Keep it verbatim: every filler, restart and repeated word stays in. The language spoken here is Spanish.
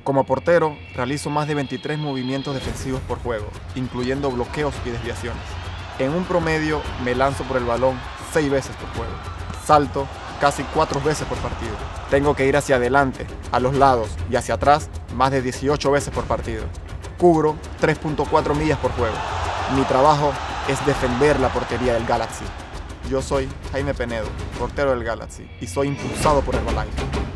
Como portero, realizo más de veintitrés movimientos defensivos por juego, incluyendo bloqueos y desviaciones. En un promedio, me lanzo por el balón seis veces por juego. Salto casi cuatro veces por partido. Tengo que ir hacia adelante, a los lados y hacia atrás más de dieciocho veces por partido. Cubro tres punto cuatro millas por juego. Mi trabajo es defender la portería del Galaxy. Yo soy Jaime Penedo, portero del Galaxy, y soy impulsado por Herbalife.